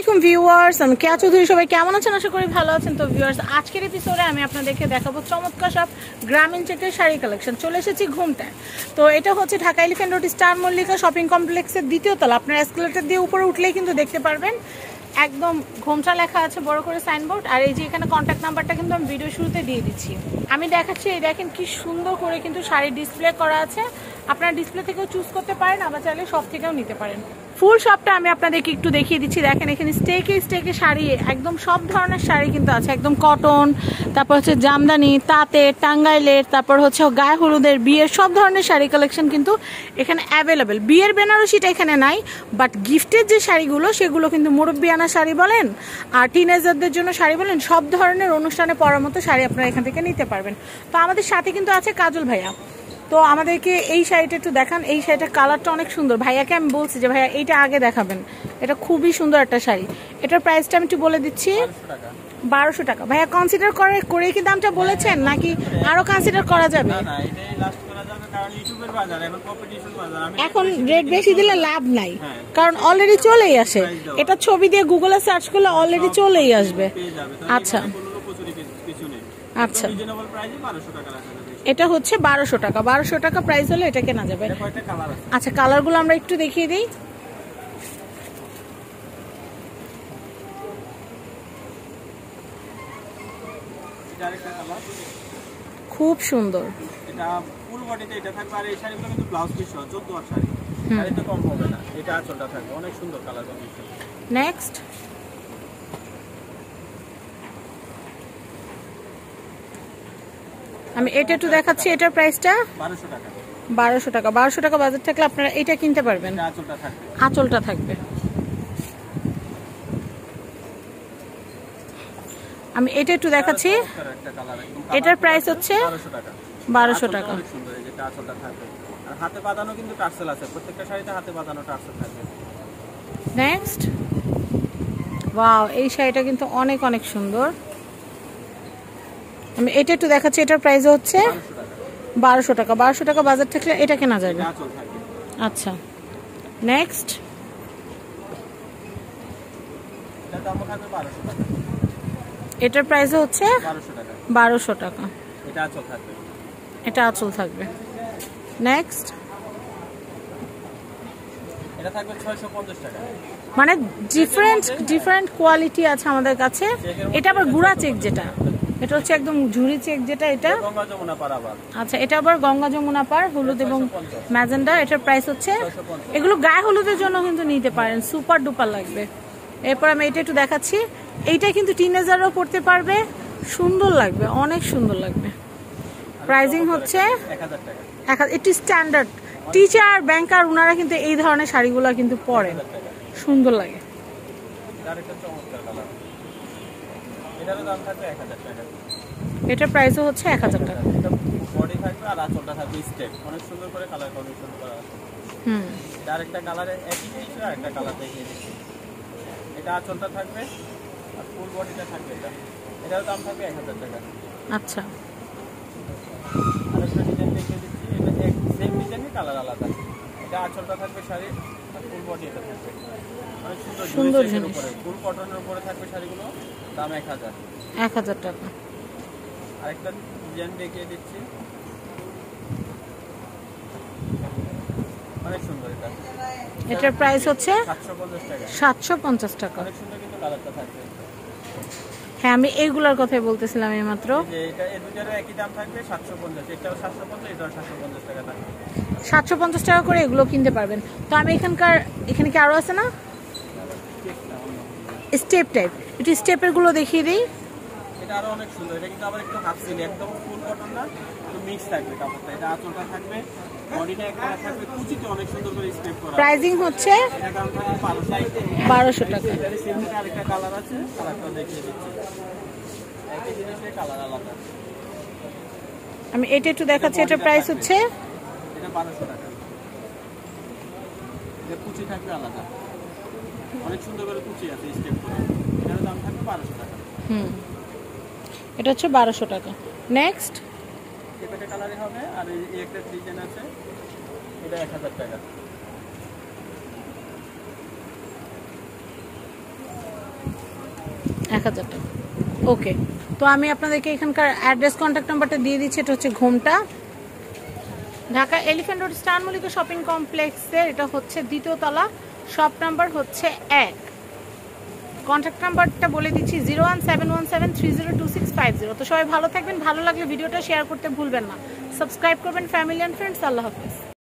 আলাইকুম ভিউয়ার্স, আমি কেয়া চৌধুরী। সবাই কেমন আছেন? আশা করি ভালো আছেন। তো ভিউয়ার্স, আজকের এপিসোডে আমি আপনাদেরকে দেখাবো চমৎকার সব গ্রামীণ চেকের শাড়ি কালেকশন। চলে এসেছি ঘুমটায়। তো এটা হচ্ছে Dhaka elephant road star Mallika shopping কমপ্লেক্সের দ্বিতীয় তলা। আপনার এসকেলেটর দিয়ে উপরে উঠলেই কিন্তু দেখতে পারবেন একদম ঘুমটা লেখা আছে বড় করে সাইনবোর্ড। আর এই যে এখানে কন্ট্যাক্ট নাম্বারটা কিন্তু আমি ভিডিও শুরুতে দিয়ে দিচ্ছি। আমি দেখাচ্ছি, এই দেখেন কি সুন্দর করে কিন্তু শাড়ি ডিসপ্লে করা আছে। আপনারা ডিসপ্লে থেকেও চুজ করতে পারেন, আবার চাইলে সব থেকেও নিতে পারেন। ফুল শপটা আমি আপনাদেরকে একটু দেখিয়ে দিচ্ছি। দেখেন এখানে স্টেকে শাড়ি, একদম সব ধরনের শাড়ি কিন্তু আছে। একদম কটন, তারপর হচ্ছে জামদানি, তাঁতের, টাঙ্গাইলের, তারপর হচ্ছে গায়ে হলুদের, বিয়ের সব ধরনের শাড়ি কালেকশন কিন্তু এখানে অ্যাভেলেবেল। বিয়ের বেনারসিটা এখানে নাই, বাট গিফটের যে শাড়িগুলো সেগুলো কিন্তু মুরব্বিয়ানা শাড়ি বলেন আর টিনেজারদের জন্য শাড়ি বলেন, সব ধরনের অনুষ্ঠানে পরার মতো শাড়ি আপনারা এখান থেকে নিতে পারবেন। তো আমাদের সাথে কিন্তু আছে কাজল ভাইয়া। তো আমাদেরকে এই শাড়িটা একটু দেখান। এই শাড়িটার কালারটা অনেক সুন্দর। ভাইয়াকে আমি বলছি যে ভাইয়া এইটা আগে দেখাবেন, এটা খুবই সুন্দর একটা শাড়ি। এটার প্রাইসটা আমি একটু বলে দিচ্ছি, 1200 টাকা। ভাইয়া কনসিডার করে কি দামটা বলেছেন, নাকি আরো কনসিডার করা যাবে? এখন রেট বেশি দিলে লাভ নাই, কারণ অলরেডি চলেই আসে। এটা ছবি দিয়ে গুগলে সার্চ করলে অলরেডি চলেই আসবে। আচ্ছা আচ্ছা, এটা হচ্ছে 1200 টাকা। 1200 টাকা প্রাইস হলে এটা কেনা যাবে। আচ্ছা, কালারগুলো আমরা একটু দেখিয়ে দিই। খুব সুন্দর। এটা ফুল বডিতে এটা থাকবে, আর এই শাড়িগুলো কিন্তু ব্লাউজ পিস সহ 14 আর শাড়ি, শাড়িতে কম হবে না। এটা আঁচলটা থাকবে, অনেক সুন্দর কালার কম্বিনেশন। নেক্সট আমি এটা একটু দেখাচ্ছি। এটার প্রাইসটা 1200 টাকা। 1200 টাকা। 1200 টাকা বাজেট থাকলে আপনারা এটা কিনতে পারবেন। আঁচলটা থাকবে। আমি এটা একটু দেখাচ্ছি। এটার প্রাইস হচ্ছে 1200 টাকা। আর হাতে বাঁধানো কিন্তু টার্সেল আছে, প্রত্যেকটা শাড়িতে হাতে বাঁধানো টার্সেল থাকবে। নেক্সট, ওয়াও, এই শাড়িটা কিন্তু অনেক অনেক সুন্দর। আমি এটা একটু দেখাচ্ছি। এটার প্রাইস হচ্ছে 1200 টাকা। 1200 টাকা বাজার থাকলে এটা কেনা যাবে। আচ্ছা, নেক্সট, এটার প্রাইস হচ্ছে 1200 টাকা। এটা আঁচল থাকবে। নেক্সট, এটা থাকবে 650 টাকা। মানে ডিফারেন্ট কোয়ালিটি আছে আমাদের কাছে। এটা আবার গুড়া চেক, যেটা এটা হচ্ছে একদম ঝুরি চেক, যেটা এটা গঙ্গা যমুনা পার আবার। আচ্ছা, এটা আবার গঙ্গা যমুনা পার, হলুদ এবং ম্যাজেন্ডা। এটার প্রাইস হচ্ছে, এগুলো গায়ে হলুদের জন্য কিন্তু নিতে পারেন, সুপার ডুপার লাগবে। এরপর আমি এটা একটু দেখাচ্ছি। এইটা কিন্তু টিনেজারও পড়তে পারবে, সুন্দর লাগবে, অনেক সুন্দর লাগবে। প্রাইজিং হচ্ছে 1000 টাকা। একটু স্ট্যান্ডার্ড টিচার, ব্যাংকার, ওনারা কিন্তু এই ধরনের শাড়িগুলো কিন্তু পরেন, সুন্দর লাগে। এটার প্রাইসও হচ্ছে 1000 টাকা। বডি থাকবে আর আঁচলটা থাকবে স্টেপ, অনেক সুন্দর করে কালার কম্বিনেশন করা আছে। আরেকটা কালারে একই জিনিস আরেকটা কালার দেখিয়ে দিচ্ছি। এটা আঁচলটা থাকবে আর ফুল বডিটা থাকবে। এটার দাম থাকবে 1000 টাকা। আচ্ছা, আরেকটা ডিজাইন দেখিয়ে দিচ্ছি। এটা সেম ডিজাইনই কালার আলাদা। এটা আঁচলটা থাকবে শাড়ির, আর ফুল বডি এটা থাকবে। অনেক সুন্দর জিনিস। ফুল কটনের উপরে থাকবে শাড়িগুলো, দাম 1000 টাকা। আরেকটা ডিজাইন দেখিয়ে দিচ্ছি, অনেক সুন্দর। এটার প্রাইস হচ্ছে 750 টাকা। 750 টাকা। অনেক সুন্দর কিন্তু কালারটা থাকবে। হ্যাঁ, আমি এইগুলোর কথাই বলতেছিলাম এইমাত্র। এটা এই দুটোরও একই দাম থাকবে 750। এটাও 750, এটাও 750 টাকা থাকবে। 750 টাকা করে এগুলো কিনতে পারবেন। তো আমি এখানে কি আরো আছে না স্টেপ টাইপ, একটু স্টেপের গুলো দেখিয়ে দিই। এটা আরো অনেক সুন্দর। এটা কিন্তু আবার একটু হাফ সিল, একদম ফুল কটন না, একটু মিক্স থাকবে কাপড়টা। এটা আঁচলটা থাকবে, বডিটা একটা থাকবে, কুচিতে অনেক সুন্দর করে স্টেপ করা। প্রাইজিং হচ্ছে এটা দাম থাকবে 1200 টাকা। এর সেমটা আরেকটা কালার আছে, কালারটা দেখিয়ে দিচ্ছি। একই জিনিসের কালার আলাদা। আমি এটা একটু দেখাচ্ছি। এটার প্রাইস হচ্ছে, এটা 1200 টাকা। এটা কুচি থাকবে আলাদা, অনেক সুন্দর করে কুচি আছে স্টেপ করে। এটার দাম থাকবে 1200 টাকা। এটা হচ্ছে 1200 টাকা। নেক্সট, এটা কালারে হবে। আর এই একটা ডিজাইন আছে, এটা 1000 টাকা। 1000 টাকা। ওকে, তো আমি আপনাদেরকে এখানকার অ্যাড্রেস কন্ট্যাক্ট নাম্বারটা দিয়ে দিচ্ছি। এটা হচ্ছে ঘুমটা, Dhaka elephant road star Mallika shopping কমপ্লেক্সের, এটা হচ্ছে 2য় তলা, শপ নাম্বার হচ্ছে 1। কন্ট্যাক্ট নাম্বারটা বলে দিচ্ছি 01717302650। তো সবাই ভালো থাকবেন, ভালো লাগলে ভিডিওটা শেয়ার করতে ভুলবেন না, সাবস্ক্রাইব করবেন ফ্যামিলি অ্যান্ড ফ্রেন্ডস। আল্লাহ হাফেজ।